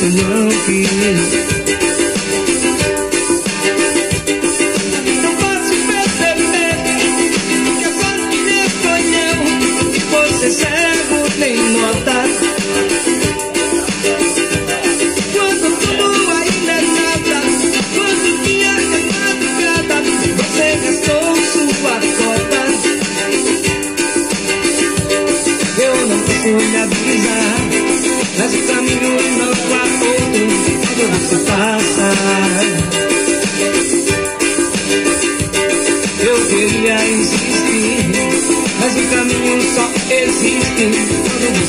você não quis. Não posso perceber que eu só te reconheço, que você cego nem nota. Quando tudo ainda é nada, quando dia é madrugada, você gastou sua cota. Eu não posso me avisar, mas o caminho não há outro quando você passa. Eu queria insistir, mas o caminho só existe quando